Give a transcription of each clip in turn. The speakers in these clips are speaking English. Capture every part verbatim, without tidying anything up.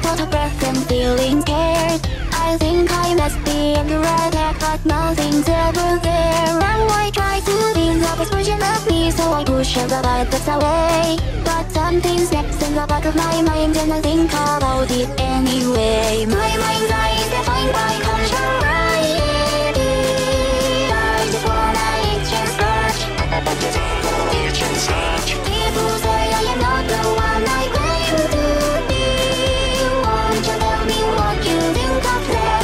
out of breath and feeling scared. I think I must be under attack, but nothing's ever there. And I try to be the best version of me, so I push all the bad thoughts away. But something snaps in the back of my mind, and I think about it anyway. My mind's eye is defined by contrariety. I just wanna itch and scratch. Itch and scratch. People say I am not the one I claim to be. Won't you tell me what you think of them?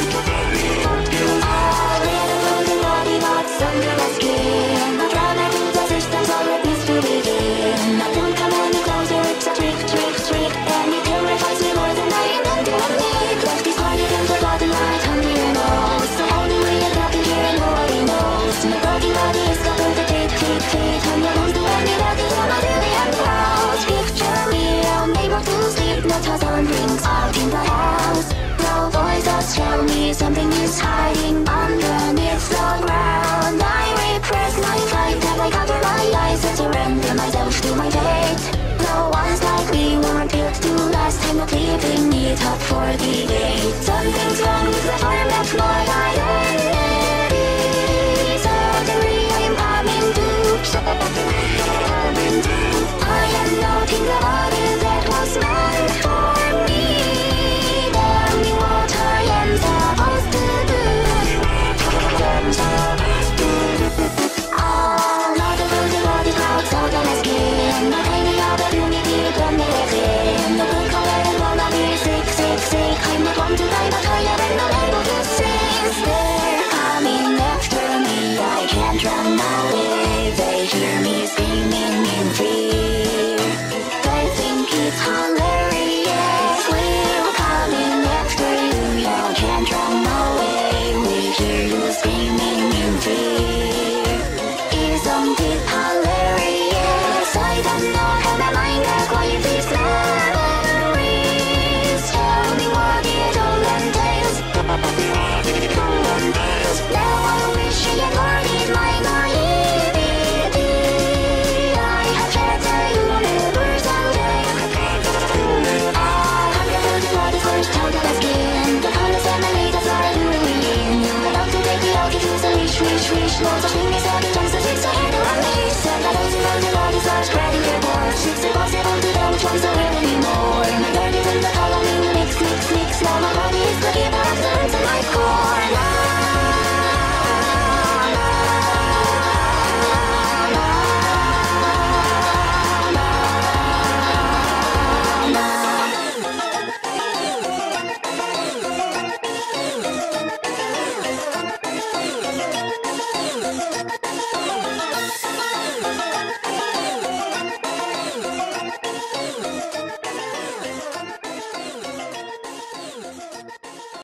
A little bit naughty, what's under my skin? I try not to the system, so it needs to begin. I don't come any closer, it's a trick, trick, trick. And it terrifies me more than I intend to admit. Left is harder than the bottom right under your nose. So how do we end up in here and nobody knows? My broken body is covered with tick, tick, tick. And I won't do anybody, so I'm really am proud. Picture me, I'm able to sleep, not a sound rings out in the house. No voices tell me something is hiding underneath the ground. I repress my fight and I cover my eyes and surrender myself to my fate. No one's like me, weren't built to last, I'm not leaving it up for debate. Something's wrong with the form of my life.